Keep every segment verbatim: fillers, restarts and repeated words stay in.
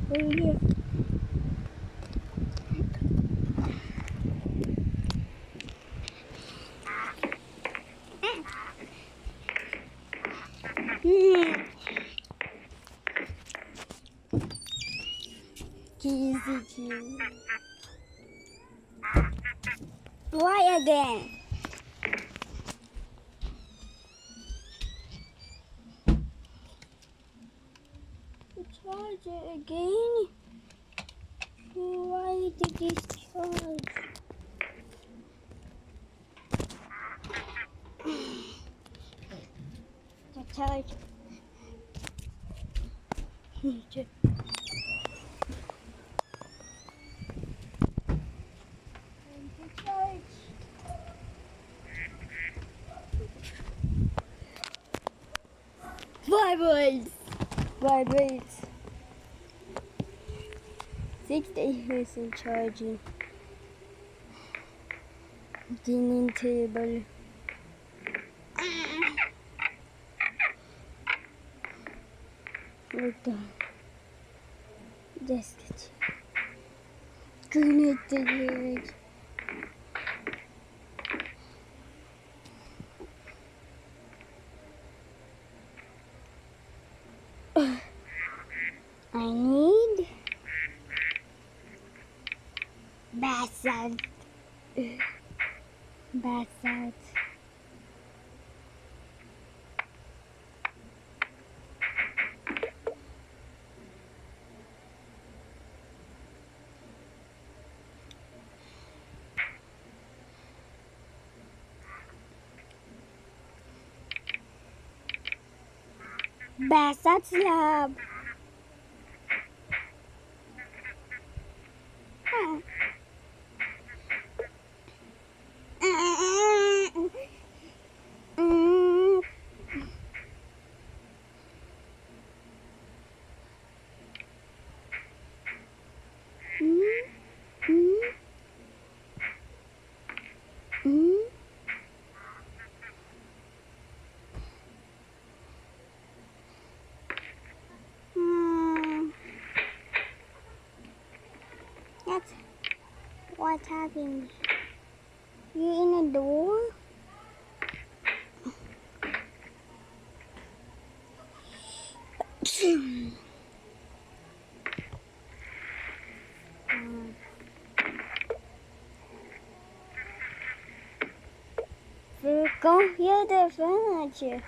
over here. Easy to. Why again? Charge it again? Why did you charge? The charge. Vibrates! Vibrates! sixty percent charging. Dining table. Look down. Desk. Connected. I need bath salt. Bath salt. Bath salt slab. Huh. That's what's happening. You in a door? Go hear the furniture.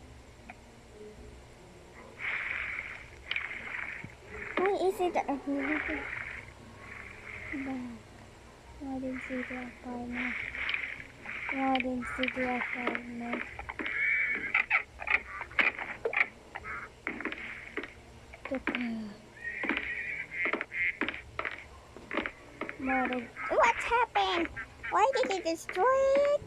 Why is it a back? Why didn't see the apartment? Why didn't see the apartment? The what happened? Why did it destroy it?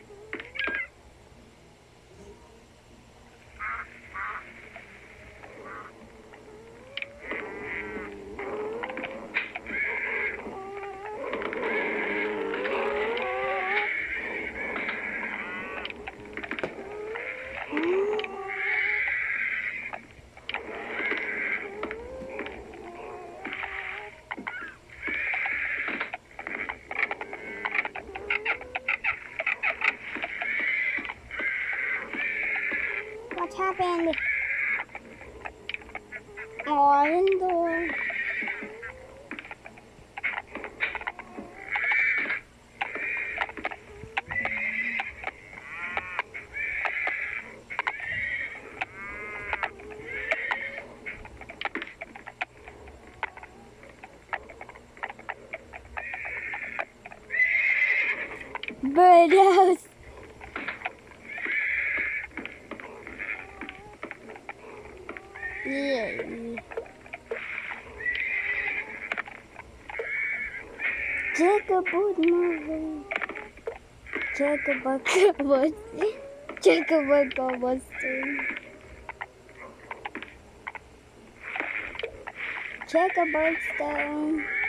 What happened? Oh, indoor. Birdhouse. Yeah. Check a boot movie. Check a bucket was check a bucket was check a bird stone.